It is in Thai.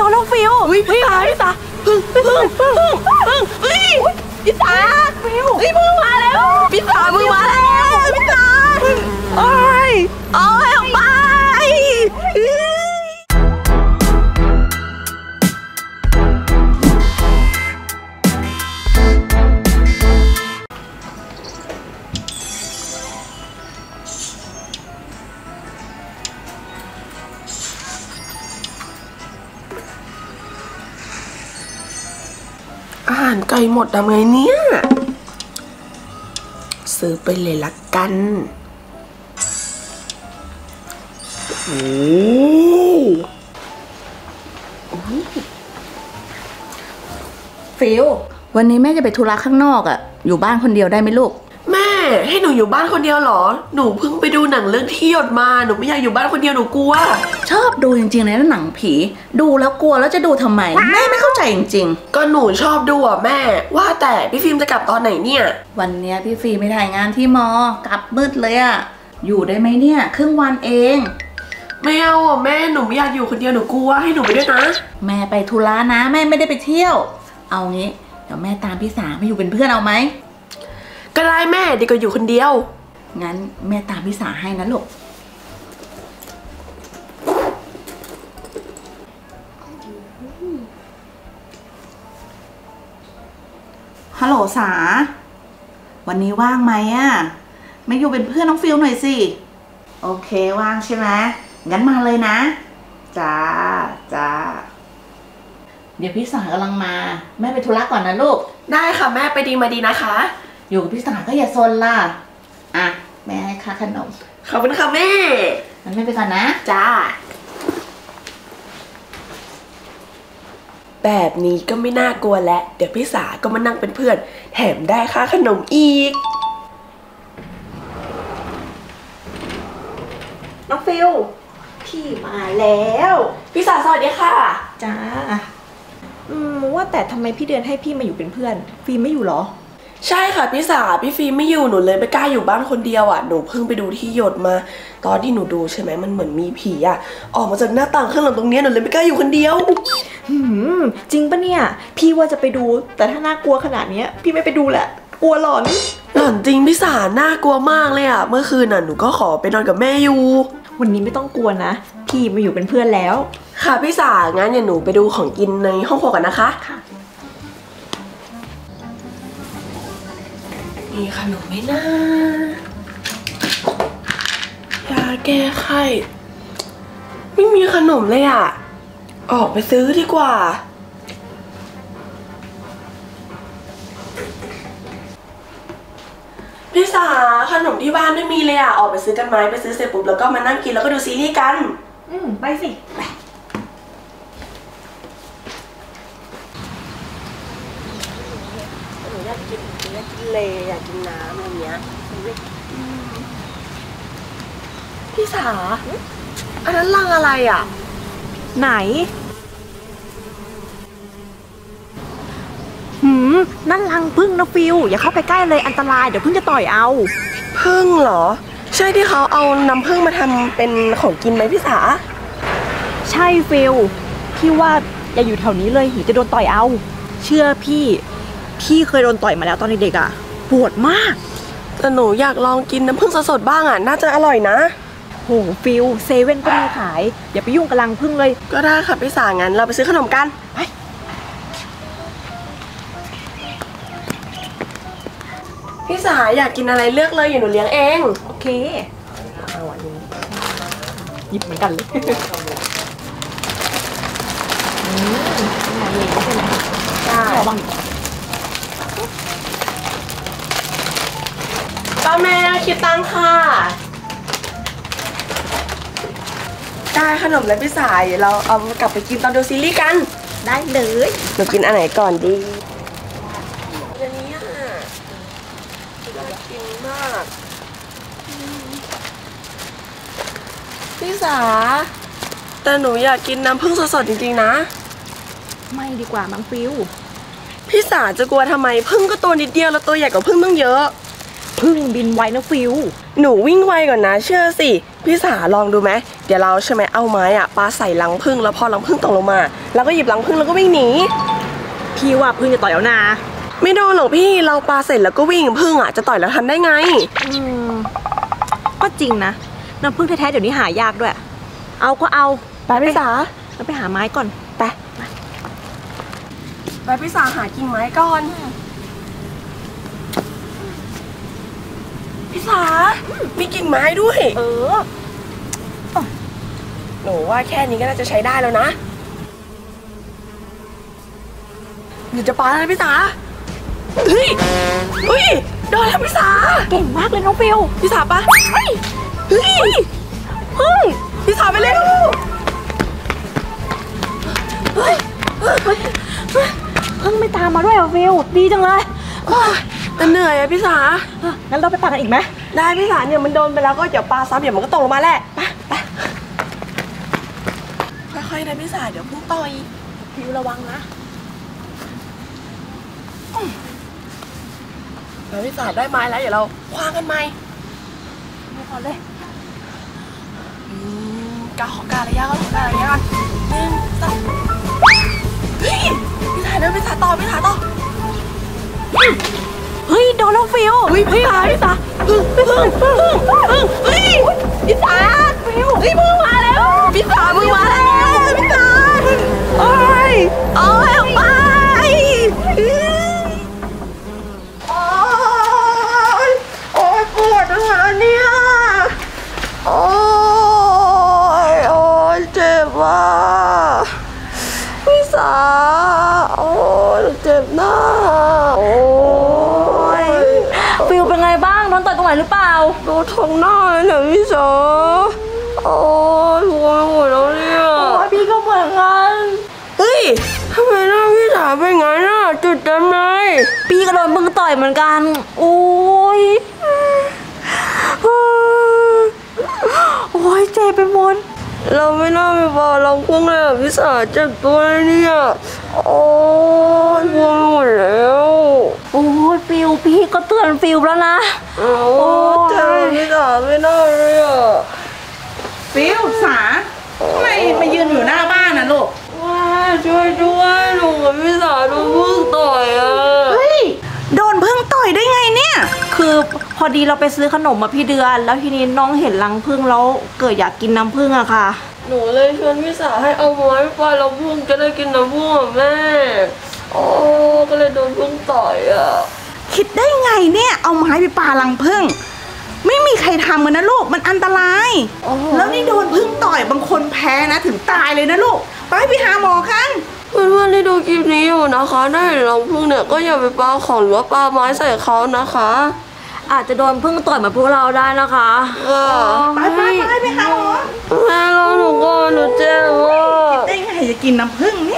นน้องฟิวพี่สาพึ่งพี่สาฟิวพึ่งมาแล้วพี่สาพึ่งมาแล้วพี่สาโอ้ยออกไปอาหารไก่หมดทำไงเนี่ยซื้อไปเลยละกันโอ้ฟิววันนี้แม่จะไปธุระข้างนอกอ่ะอยู่บ้านคนเดียวได้ไหมลูกแม่ให้หนูอยู่บ้านคนเดียวเหรอหนูเพิ่งไปดูหนังเรื่องที่หยดมาหนูไม่อยากอยู่บ้านคนเดียวหนูกลัวชอบดูจริงๆเลยนะหนังผีดูแล้วกลัวแล้วจะดูทำไมแม่ไม่เข้าใจจริงๆก็หนูชอบดูอ่ะแม่ว่าแต่พี่ฟิล์มจะกลับตอนไหนเนี่ยวันนี้พี่ฟิล์มไปถ่ายงานที่มอกลับมืดเลยอ่ะอยู่ได้ไหมเนี่ยครึ่งวันเองไม่เอาอ่ะแม่หนูไม่อยากอยู่คนเดียวหนูกลัวให้หนูไปด้วยนะแม่ไปธุระนะแม่ไม่ได้ไปเที่ยวเอางี้เดี๋ยวแม่ตามพี่สามาอยู่เป็นเพื่อนเอาไหมก็ได้แม่ดีกว่าอยู่คนเดียวงั้นแม่ตามพี่สาให้นะลูกฮัลโหลสาวันนี้ว่างไหมอ่ะมาอยู่เป็นเพื่อนน้องฟิลหน่อยสิโอเคว่างใช่ไหมงั้นมาเลยนะจ้าเดี๋ยวพี่สากำลังมาแม่ไปธุระก่อนนะลูกได้ค่ะแม่ไปดีมาดีนะคะอยู่กับพี่สาก็อย่าซนล่ะอ่ะแม่ให้ค่าขนมขอบคุณค่ะแม่งั้นแม่ไปก่อนนะจ้าแบบนี้ก็ไม่น่ากลัวแล้วเดี๋ยวพี่สาก็มานั่งเป็นเพื่อนแถมได้ค่าขนมอีกน้องฟิลพี่มาแล้วพี่สาสวัสดีค่ะจ้าว่าแต่ทำไมพี่เดือนให้พี่มาอยู่เป็นเพื่อนฟิล์มไม่อยู่หรอใช่ค่ะพี่สาพี่ฟิล์มไม่อยู่หนูเลยไม่กล้าอยู่บ้านคนเดียวอ่ะหนูเพิ่งไปดูที่หยดมาตอนที่หนูดูใช่ไหมมันเหมือนมีผีอ่ะออกมาจากหน้าต่างข้างหลังตรงนี้หนูเลยไม่กล้าอยู่คนเดียวจริงปะเนี่ยพี่ว่าจะไปดูแต่ถ้าน่ากลัวขนาดนี้พี่ไม่ไปดูแหละกลัวหลอนจริงพี่สาน่ากลัวมากเลยอ่ะเมื่อคืนน่ะหนูก็ขอไปนอนกับแม่อยู่วันนี้ไม่ต้องกลัวนะพี่มาอยู่เป็นเพื่อนแล้วค่ะพี่สางั้นเดี๋ยวหนูไปดูของกินในห้องครัวกันนะคะค่ะมีขนมไหมนะยาแก้ไข้ไม่มีขนมเลยอ่ะออกไปซื้อดีกว่าพี่สาขนมที่บ้านไม่มีเลยอ่ะออกไปซื้อกันไหมไปซื้อเสร็จปุ๊บแล้วก็มานั่งกินแล้วก็ดูซีรีส์กันไปสิไปหนูอยากกินเลยอยากกินน้ำอะไรเงี้ยพี่สาอันนั้นลังอะไรอ่ะไหนนั่นรังผึ้งนะฟิวอย่าเข้าไปใกล้เลยอันตรายเดี๋ยวผึ้งจะต่อยเอาผึ้งเหรอใช่ที่เขาเอาน้ำผึ้งมาทำเป็นของกินไหมพี่สาใช่ฟิวพี่ว่าอย่าอยู่แถวนี้เลยหรือจะโดนต่อยเอาเชื่อพี่เคยโดนต่อยมาแล้วตอนเด็กอ่ะปวดมากแต่หนูอยากลองกินน้ำผึ้งสดๆบ้างอ่ะน่าจะอร่อยนะโหฟิวเซเว่นก็มีขายอย่าไปยุ่งกับรังผึ้งเลยก็ได้ค่ะพี่สางั้นเราไปซื้อขนมกันไปพี่สาอยากกินอะไรเลือกเลยอย่าหนูเลี้ยงเองโอเคเอาอันนี้หยิบเหมือนกันเลยขนาดเล็กใช่ไหมใช่ระวังป้าแม่คิดตังค่ะได้ขนมและพี่สาเราเอากลับไปกินตอนดูซีรีส์กันได้เลยหนูกินอันไหนก่อนดีอันนี้น่ากินมากพี่สาแต่หนูอยากกินน้ำผึ้งสดๆจริงๆนะไม่ดีกว่ามังฟิวพี่สาจะกลัวทำไมผึ้งก็ตัวนิดเดียวแล้วตัวใหญ่กว่าผึ้งต้องเยอะพึ่งบินไวนะฟิวหนูวิ่งไวก่อนนะเชื่อสิพี่สาลองดูไหมเดี๋ยวเราใช่ไหมเอาไม้อะปาใส่รังผึ้งแล้วพอรังผึ้งตกลงมาแล้วก็หยิบรังผึ้งแล้วก็วิ่งหนีพี่ว่าพึ่งจะต่อยแล้วนะไม่โดนหรอกพี่เราปาเสร็จแล้วก็วิ่งผึ้งอะจะต่อยแล้วทันได้ไงก็จริงนะน้ำพึ่งแท้ๆเดี๋ยวนี้หายากด้วย เอาก็เอาไปพี่สาแล้วไปหาไม้ก่อนไปไปพี่สาหากิ่งไม้ก่อนพี่สามีกิ่งไม้ด้วยเออหนูว่าแค่นี้ก็น่าจะใช้ได้แล้วนะเดี๋ยวจะปาแล้วพี่สาเฮ้ยโดนแล้วพี่สาเก่งมากเลยน้องฟิวพี่สาปะเฮ้ยพี่สาไปเร็วเฮ้ยพึ่งไม่ตามมาด้วยเหรอฟิวดีจังเลยแต่เหนื่อยอะพี่สางั้นเราไปปากันอีกไหมได้พี่สาเนี่ยมันโดนไปแล้วก็เดี๋ยวปลาซ้ำเดี๋ยวมันก็ตกลงมาแหละไปค่อยๆนะพี่สาเดี๋ยวพุ่งต่อยฟิวระวังนะแล้วพี่สาได้ไม้แล้วเดี๋ยวเราคว้างกันไหมไม่พอเลยการะยะก่อน1 2 3เฮ้ยพี่สาเดินพี่สาต่อเฮ้ยโดนแล้วฟิวเฮ้ยพี่สาพึ่งเฮ้ยพี่สาฟิวเฮ้ยพึ่งมาแล้วพี่สาพึ่งมาแล้วพี่สาโอ้ยเอาไปโอ้ยปวดหัวแล้วเนี่ยโอ้ยเจ็บว่ะพี่สาโอ้ยเจ็บหน้าโอ้ยฟิวเป็นไงบ้างโดนต่อยตรงไหนหรือเปล่าโดนท้องหน้าเลยเนี่ยพี่สาโอ้ยหัวหมดแล้วเนี่ยโอ้ยพี่ก็เหมือนกันเฮ้ยทำไมหน้าพี่สาเป็นงั้นน่ะจุดเต็มเลยพี่ก็โดนมึงต่อยเหมือนกันโอ้ยโอ้ยเจ็บไปหมดเราไม่น่าไปบอกเราพุ่งเลยอ่ะพี่สาเจ็บตัวเลยเนี่ยโอ้ยหัวหมดแล้วโอ้ยฟิวพี่ก็เตือนฟิวแล้วนะโอ้ยเจ็บพี่สาไม่น่าเลยอ่ะฟิวสาทำไมมายืนอยู่หน้าบ้านนะลูกว้าช่วยด้วยหนูกับพี่สาโดนพึ่งต่อยอ่ะเฮ้ยโดนพึ่งต่อยได้ไงเนี่ยคือพอดีเราไปซื้อขนมมาพี่เดือนแล้วทีนี้น้องเห็นรังผึ้งแล้วเกิดอยากกินน้ำผึ้งอะค่ะหนูเลยชวนพี่สาให้เอาไม้ไปแล้วพึ่งจะได้กินน้ำพึ่งอ่ะแม่โอ้ก็เลยโดนพึ่งต่อยอ่ะคิดได้ไงเนี่ยเอาไม้ไปปารังผึ้งไม่มีใครทำกันนะลูกมันอันตราย แล้วนี่โดนผึ้งต่อยบางคนแพ้นะถึงตายเลยนะลูกไปหาหมอกันเพื่อนๆที่ดูคลิปนี้อยู่นะคะได้เห็นรังผึ้งเนี่ยก็อย่าไปปาของหรือว่าปาไม้ใส่เขานะคะอาจจะโดนผึ้งต่อยเหมือนพวกเราได้นะคะไปหาหมอแม่รอหนูก่อนหนูเจ็บว่ะได้ไงจะกินน้ำผึ้งเนี่ย